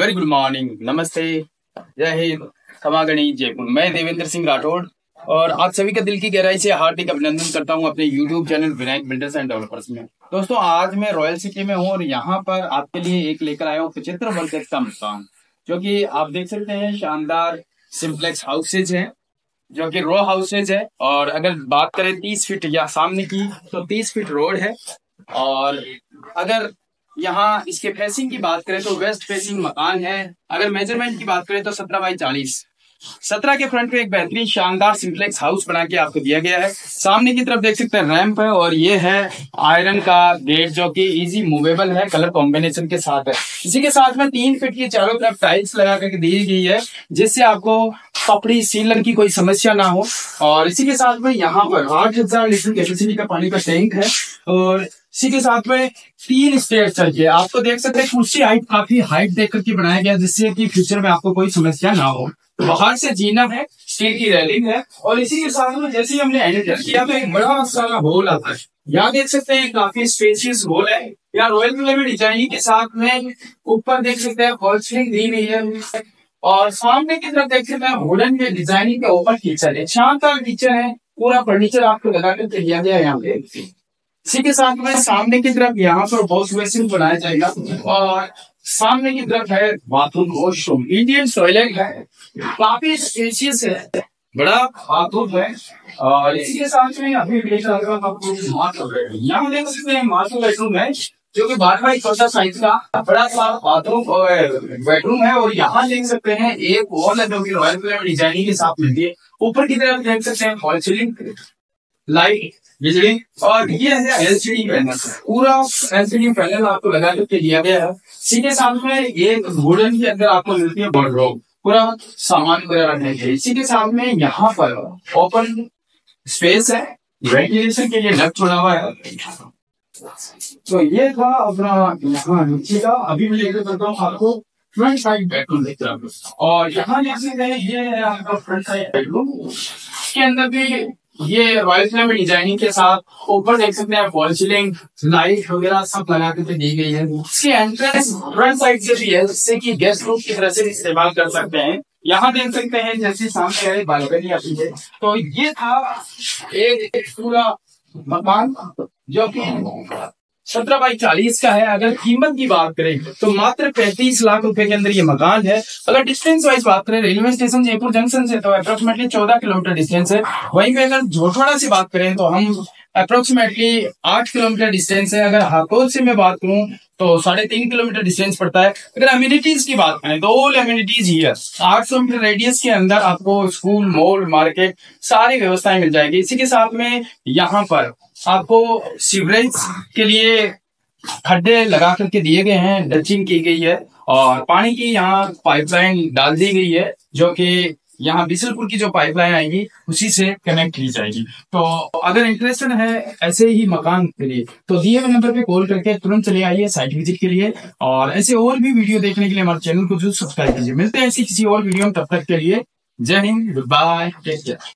Very good morning, नमस्ते, जय हिंद, क्षमा गणी, जयपुर। मैं देवेंद्र सिंह राठौड़ और आप सभी का दिल की गहराई से हार्दिक अभिनंदन करता हूं अपने YouTube channel Vinayak builders and developers में। दोस्तों, आज मैं रॉयल सिटी में हूं और यहाँ पर आपके लिए एक लेकर आया हूँ 75 वर्ग गज का मकान, जो कि आप देख सकते हैं शानदार सिंप्लेक्स हाउसेज है, जो कि रो हाउसेज है। और अगर बात करें 30 फीट या सामने की, तो 30 फीट रोड है। और अगर यहाँ इसके फेसिंग की बात करें तो वेस्ट फेसिंग मकान है। अगर मेजरमेंट की बात करें तो 17x40, 17 के फ्रंट पे एक बेहतरीन शानदार सिंप्लेक्स हाउस बना के आपको दिया गया है। सामने की तरफ देख सकते हैं रैंप है और ये है आयरन का गेट, जो कि इजी मूवेबल है, कलर कॉम्बिनेशन के साथ है। इसी के साथ में 3 फीट की चारों तरफ टाइल्स लगा करके दी गई है, जिससे आपको कपड़ी सीलन की कोई समस्या ना हो। और इसी के साथ में यहाँ पर 8,000 लीटर कैपेसिटी का पानी का टैंक है। और इसी के साथ में 3 स्टेयर चाहिए। आपको देख सकते हैं कुर्सी हाइट काफी हाइट देख करके बनाया गया, जिससे कि फ्यूचर में आपको कोई समस्या ना हो। बाहर से जीना है, स्टील की रेलिंग है। और इसी के साथ में जैसे ही हमने एंटर किया तो एक बड़ा सारा हॉल आता है। यहाँ देख सकते हैं काफी स्पेशियस हॉल है। यहाँ रॉयल किले में डिजाइनिंग के साथ में ऊपर देख सकते हैं फॉल सीलिंग दी गई है। और सामने की तरफ देख सकते हैं वुडन के डिजाइनिंग के ऊपर किचन है, शानदार किचन है। पूरा फर्नीचर आपको लगा कर दिया गया है यहाँ पे। इसी के साथ में सामने की तरफ यहाँ पर वॉश बेसिन बनाया जाएगा। और सामने की तरफ है बाथरूम वॉशरूम, इंडियन टॉयलेट है, काफी स्पेशियस है, बड़ा बाथरूम है। और इसी के साथ में अभी यहाँ देख सकते हैं मास्टर बेडरूम है, जो कि 12x14 साइज का बड़ा सा बाथरूम बेडरूम है। और यहाँ देख सकते हैं एक वॉल है, जो कि रॉयल किले में डिजाइनिंग के साथ मिलती है। ऊपर की तरफ देख सकते हैं फॉल सीलिंग, लाइट, बिजली। और ये है एलसीडी पैनल, पूरा एलसीडी पैनल आपको लगा करके दिया गया है। इसी के साथ में एक वुडन के अंदर आपको मिलती है वार्डरोब, पूरा सामान वगैरह रखने के लिए। इसी के साथ में यहाँ पर ओपन स्पेस है, वेंटिलेशन के लिए डक्ट बना हुआ है। तो ये था अपना यहाँ नीचे का। अभी मैं लेकर चलता हूँ आपको फ्रंट साइड बेडरूम देखते। और यहाँ जैसे ये है आपका फ्रंट साइड बेडरूम, के अंदर भी ये रॉयल किले में डिजाइनिंग के साथ ऊपर देख सकते हैं फॉल सीलिंग, लाइट वगैरह सब लगा के दी गई है। इसकी एंट्रेंस फ्रंट साइड से भी है, जिससे कि गेस्ट रूम की तरह से इस्तेमाल कर सकते हैं। यहाँ देख सकते हैं जैसे सामने है बालकनी आती है। तो ये था एक पूरा मकान, जो कि 17x40 का है। अगर कीमत की बात करें तो मात्र 35 लाख रुपए के अंदर ये मकान है। अगर डिस्टेंस वाइज बात करें रेलवे स्टेशन जयपुर जंक्शन से, तो अप्रोक्सीमेटली 14 किलोमीटर डिस्टेंस है। वहीं पे अगर झोटवाड़ा से बात करें तो हम अप्रोक्सीमेटली 8 किलोमीटर डिस्टेंस है। अगर हाकोल से मैं बात करूं तो 3.5 किलोमीटर डिस्टेंस पड़ता है। अगर अम्यूनिटीज की बात करें तो ऑल अम्यूनिटीज ही है। 800 मीटर रेडियस के अंदर आपको स्कूल, मॉल, मार्केट सारी व्यवस्थाएं मिल जाएगी। इसी के साथ में यहाँ पर आपको सीवरेज के लिए खड्डे लगा करके दिए गए हैं, डचिंग की गई है। और पानी की यहाँ पाइपलाइन डाल दी गई है, जो कि यहाँ बिसलपुर की जो पाइपलाइन आएगी उसी से कनेक्ट की जाएगी। तो अगर इंटरेस्टेड है ऐसे ही मकान के लिए, तो दिए हुए नंबर पे कॉल करके तुरंत चले आइए साइट विजिट के लिए। और ऐसे और भी वीडियो देखने के लिए हमारे चैनल को जरूर सब्सक्राइब कीजिए। मिलते हैं ऐसी किसी और वीडियो में, तब तक के लिए जय हिंद, गुड बाय, टेक केयर।